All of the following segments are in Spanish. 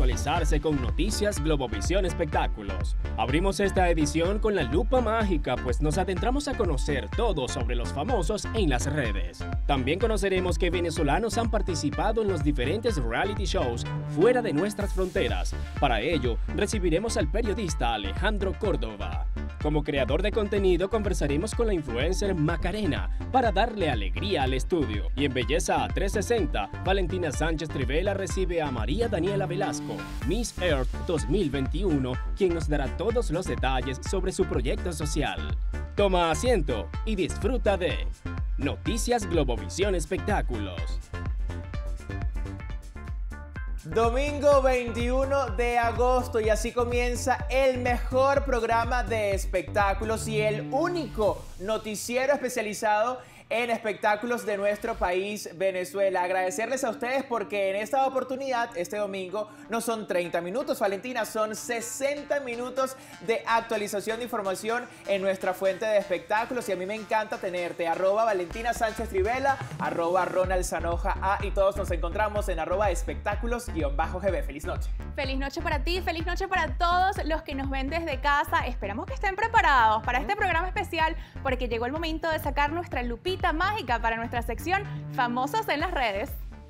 actualizarse con noticias Globovisión Espectáculos. Abrimos esta edición con la lupa mágica, pues nos adentramos a conocer todo sobre los famosos en las redes. También conoceremos que venezolanos han participado en los diferentes reality shows fuera de nuestras fronteras. Para ello, recibiremos al periodista Alejandro Córdoba. Como creador de contenido, conversaremos con la influencer Macarena para darle alegría al estudio. Y en Belleza 360, Valentina Sánchez Trivela recibe a María Daniela Velasco, Miss Earth 2021, quien nos dará todos los detalles sobre su proyecto social. Toma asiento y disfruta de Noticias Globovisión Espectáculos. Domingo 21 de agosto y así comienza el mejor programa de espectáculos y el único noticiero especializado en espectáculos de nuestro país, Venezuela. Agradecerles a ustedes porque en esta oportunidad, este domingo, no son 30 minutos, Valentina, son 60 minutos de actualización de información en nuestra fuente de espectáculos y a mí me encanta tenerte, @Valentina Sánchez Trivela, @Ronald Sanoja A y todos nos encontramos en @espectáculos_GB. Feliz noche. Feliz noche para ti, feliz noche para todos los que nos ven desde casa. Esperamos que estén preparados para este programa especial porque llegó el momento de sacar nuestra lupita mágica para nuestra sección Famosos en las redes.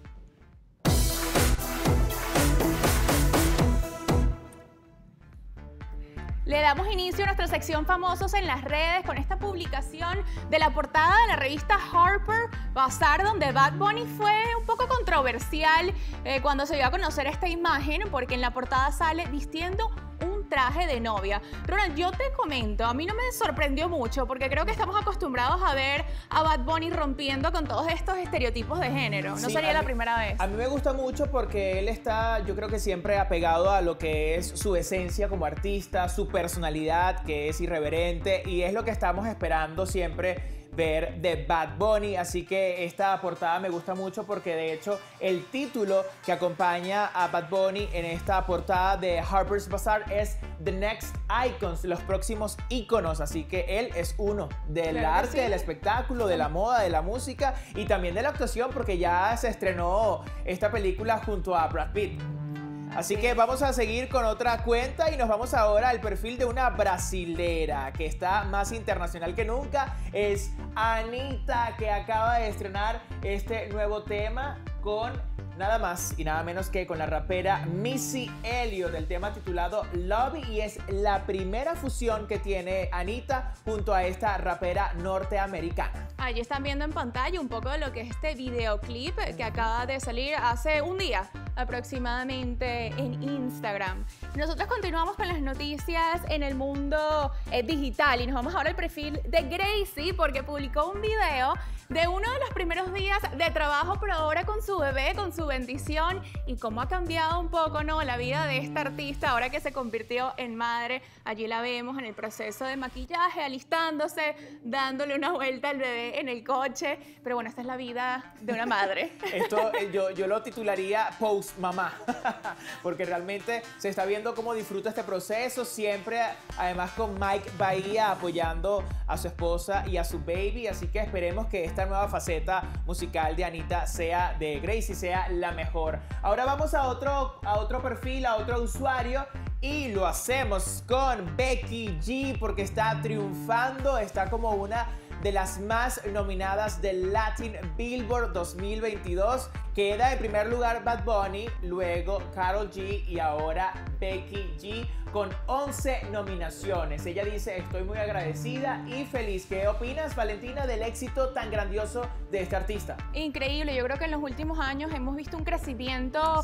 Le damos inicio a nuestra sección Famosos en las redes con esta publicación de la portada de la revista Harper Bazaar, donde Bad Bunny fue un poco controversial cuando se dio a conocer esta imagen, porque en la portada sale vistiendo un traje de novia. Ronald, yo te comento, a mí no me sorprendió mucho porque creo que estamos acostumbrados a ver a Bad Bunny rompiendo con todos estos estereotipos de género. No sería la primera vez. A mí me gusta mucho porque él está, yo creo que siempre apegado a lo que es su esencia como artista, su personalidad, que es irreverente, y es lo que estamos esperando siempre ver de Bad Bunny, así que esta portada me gusta mucho porque de hecho el título que acompaña a Bad Bunny en esta portada de Harper's Bazaar es The Next Icons, los próximos íconos, así que él es uno del arte, del espectáculo, de la moda, de la música y también de la actuación porque ya se estrenó esta película junto a Brad Pitt. Así que vamos a seguir con otra cuenta y nos vamos ahora al perfil de una brasilera que está más internacional que nunca. Es Anitta, que acaba de estrenar este nuevo tema con nada más y nada menos que con la rapera Missy Elliott, del tema titulado Love, y es la primera fusión que tiene Anitta junto a esta rapera norteamericana. Allí están viendo en pantalla un poco de lo que es este videoclip que acaba de salir hace un día aproximadamente en Instagram. Nosotros continuamos con las noticias en el mundo digital y nos vamos ahora al perfil de Gracie porque publicó un video de uno de los primeros días de trabajo, pero ahora con su bebé, con su bendición, y cómo ha cambiado un poco, ¿no?, la vida de esta artista ahora que se convirtió en madre. Allí la vemos en el proceso de maquillaje, alistándose, dándole una vuelta al bebé en el coche. Pero bueno, esta es la vida de una madre. Esto yo lo titularía post mamá, porque realmente se está viendo cómo disfruta este proceso, siempre además con Mike Bahía apoyando a su esposa y a su baby, así que esperemos que esta nueva faceta musical de Anitta sea de Gracie, sea la mejor. Ahora vamos a otro perfil, a otro usuario, y lo hacemos con Becky G porque está triunfando, está como una de las más nominadas del Latin Billboard 2022. Queda en primer lugar Bad Bunny, luego Karol G y ahora Becky G con 11 nominaciones. Ella dice: estoy muy agradecida y feliz. ¿Qué opinas, Valentina, del éxito tan grandioso de este artista? Increíble, yo creo que en los últimos años hemos visto un crecimiento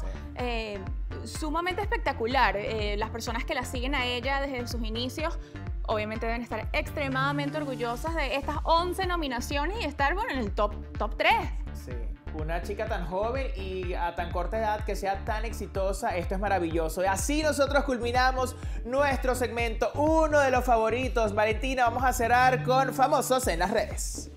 sumamente espectacular. Las personas que la siguen a ella desde sus inicios obviamente deben estar extremadamente orgullosas de estas 11 nominaciones y estar, bueno, en el top 3. Sí. Una chica tan joven y a tan corta edad que sea tan exitosa, esto es maravilloso. Y así nosotros culminamos nuestro segmento, uno de los favoritos. Valentina, vamos a cerrar con Famosos en las redes.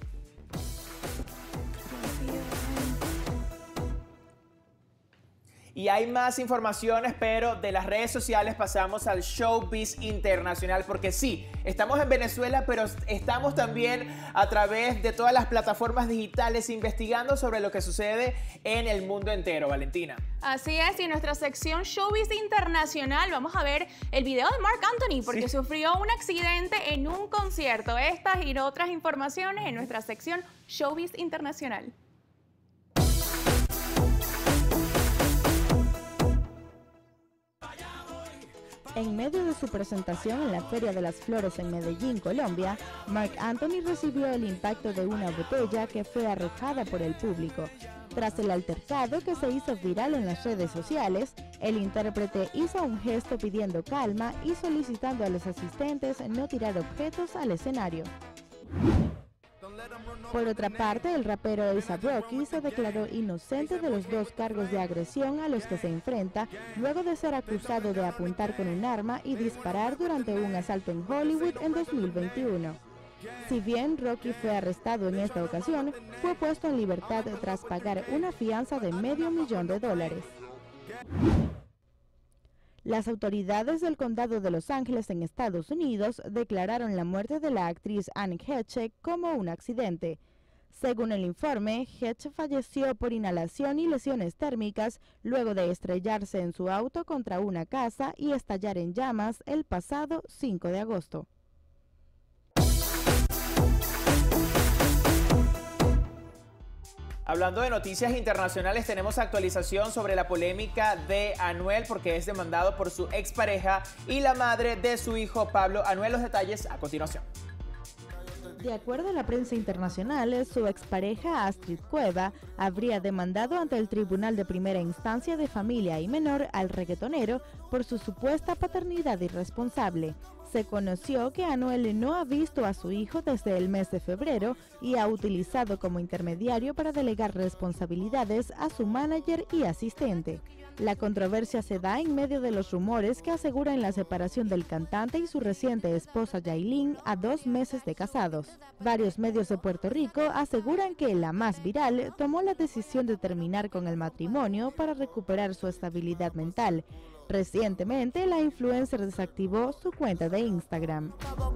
Y hay más informaciones, pero de las redes sociales pasamos al showbiz internacional, porque sí, estamos en Venezuela, pero estamos también a través de todas las plataformas digitales investigando sobre lo que sucede en el mundo entero, Valentina. Así es, y en nuestra sección Showbiz Internacional vamos a ver el video de Marc Anthony, porque sufrió un accidente en un concierto. Estas y otras informaciones en nuestra sección Showbiz Internacional. En medio de su presentación en la Feria de las Flores en Medellín, Colombia, Marc Anthony recibió el impacto de una botella que fue arrojada por el público. Tras el altercado que se hizo viral en las redes sociales, el intérprete hizo un gesto pidiendo calma y solicitando a los asistentes no tirar objetos al escenario. Por otra parte, el rapero A$AP Rocky se declaró inocente de los 2 cargos de agresión a los que se enfrenta luego de ser acusado de apuntar con un arma y disparar durante un asalto en Hollywood en 2021. Si bien Rocky fue arrestado en esta ocasión, fue puesto en libertad tras pagar una fianza de $500,000. Las autoridades del condado de Los Ángeles en Estados Unidos declararon la muerte de la actriz Anne Heche como un accidente. Según el informe, Heche falleció por inhalación y lesiones térmicas luego de estrellarse en su auto contra una casa y estallar en llamas el pasado 5 de agosto. Hablando de noticias internacionales, tenemos actualización sobre la polémica de Anuel, porque es demandado por su expareja y la madre de su hijo Pablo Anuel. Los detalles a continuación. De acuerdo a la prensa internacional, su expareja Astrid Cueva habría demandado ante el Tribunal de Primera Instancia de Familia y Menor al reggaetonero por su supuesta paternidad irresponsable. Se conoció que Anuel no ha visto a su hijo desde el mes de febrero y ha utilizado como intermediario para delegar responsabilidades a su manager y asistente. La controversia se da en medio de los rumores que aseguran la separación del cantante y su reciente esposa Yailin a 2 meses de casados. Varios medios de Puerto Rico aseguran que la más viral tomó la decisión de terminar con el matrimonio para recuperar su estabilidad mental. Recientemente, la influencer desactivó su cuenta de Instagram.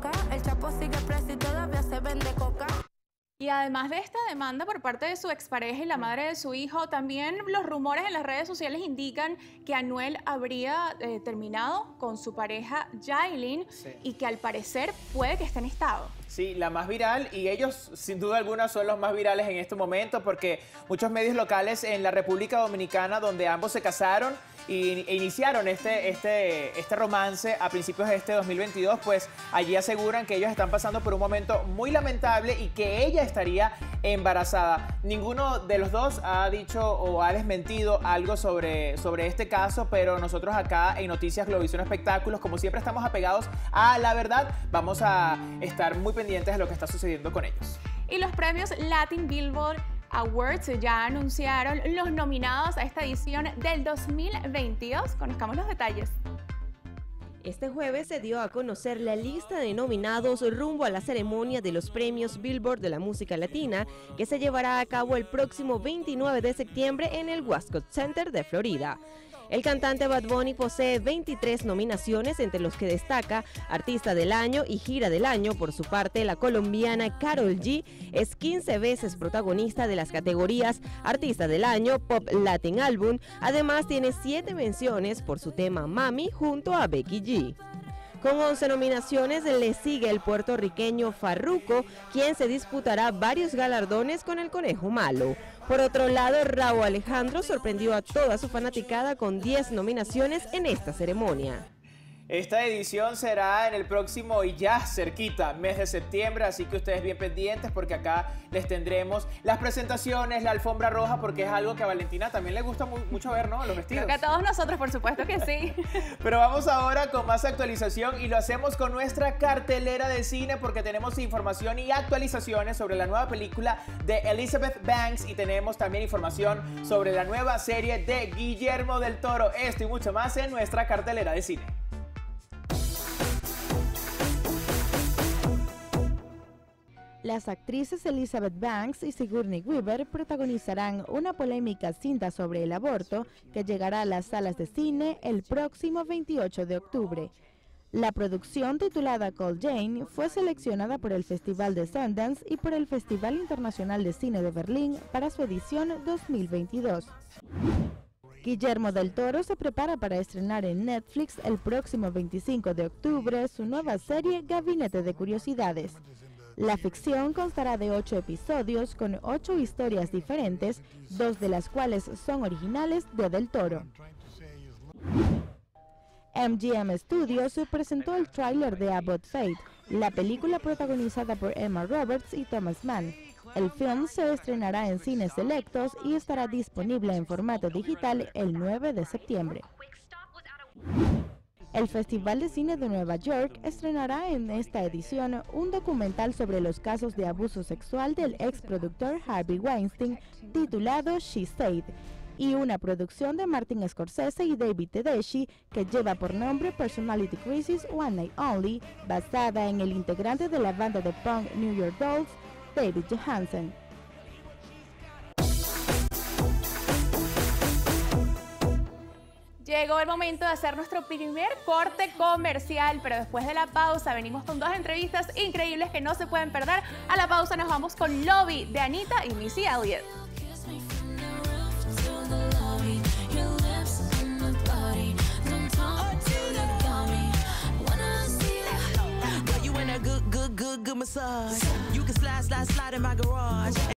Y además de esta demanda por parte de su expareja y la madre de su hijo, también los rumores en las redes sociales indican que Anuel habría terminado con su pareja Yailin y que al parecer puede que esté en estado. Sí, la más viral, y ellos sin duda alguna son los más virales en este momento, porque muchos medios locales en la República Dominicana, donde ambos se casaron e iniciaron este romance a principios de este 2022, pues allí aseguran que ellos están pasando por un momento muy lamentable y que ella estaría embarazada. Ninguno de los dos ha dicho o ha desmentido algo sobre este caso, pero nosotros acá en Noticias Globovisión Espectáculos, como siempre estamos apegados a la verdad, vamos a estar muy pendientes de lo que está sucediendo con ellos. Y los premios Latin Billboard Awards ya anunciaron los nominados a esta edición del 2022. Conozcamos los detalles. Este jueves se dio a conocer la lista de nominados rumbo a la ceremonia de los premios Billboard de la música latina, que se llevará a cabo el próximo 29 de septiembre en el Wascott Center de Florida. El cantante Bad Bunny posee 23 nominaciones, entre los que destaca Artista del Año y Gira del Año. Por su parte, la colombiana Karol G es 15 veces protagonista de las categorías Artista del Año, Pop Latin Album. Además, tiene 7 menciones por su tema Mami junto a Becky G. Con 11 nominaciones le sigue el puertorriqueño Farruko, quien se disputará varios galardones con El Conejo Malo. Por otro lado, Rauw Alejandro sorprendió a toda su fanaticada con 10 nominaciones en esta ceremonia. Esta edición será en el próximo y ya cerquita, mes de septiembre, así que ustedes bien pendientes porque acá les tendremos las presentaciones, la alfombra roja, porque es algo que a Valentina también le gusta mucho ver, ¿no? Los vestidos. Creo que a todos nosotros, por supuesto que sí. Pero vamos ahora con más actualización y lo hacemos con nuestra cartelera de cine, porque tenemos información y actualizaciones sobre la nueva película de Elizabeth Banks y tenemos también información sobre la nueva serie de Guillermo del Toro. Esto y mucho más en nuestra cartelera de cine. Las actrices Elizabeth Banks y Sigourney Weaver protagonizarán una polémica cinta sobre el aborto que llegará a las salas de cine el próximo 28 de octubre. La producción, titulada Call Jane, fue seleccionada por el Festival de Sundance y por el Festival Internacional de Cine de Berlín para su edición 2022. Guillermo del Toro se prepara para estrenar en Netflix el próximo 25 de octubre su nueva serie Gabinete de Curiosidades. La ficción constará de 8 episodios con 8 historias diferentes, 2 de las cuales son originales de Del Toro. MGM Studios presentó el tráiler de About Fate, la película protagonizada por Emma Roberts y Thomas Mann. El film se estrenará en cines selectos y estará disponible en formato digital el 9 de septiembre. El Festival de Cine de Nueva York estrenará en esta edición un documental sobre los casos de abuso sexual del exproductor Harvey Weinstein, titulado She Said, y una producción de Martin Scorsese y David Tedeschi que lleva por nombre Personality Crisis One Night Only, basada en el integrante de la banda de punk New York Dolls, David Johansen. Llegó el momento de hacer nuestro primer corte comercial, pero después de la pausa venimos con 2 entrevistas increíbles que no se pueden perder. A la pausa nos vamos con Lobby de Anita y Missy Elliott. Good massage. You can slide in my garage.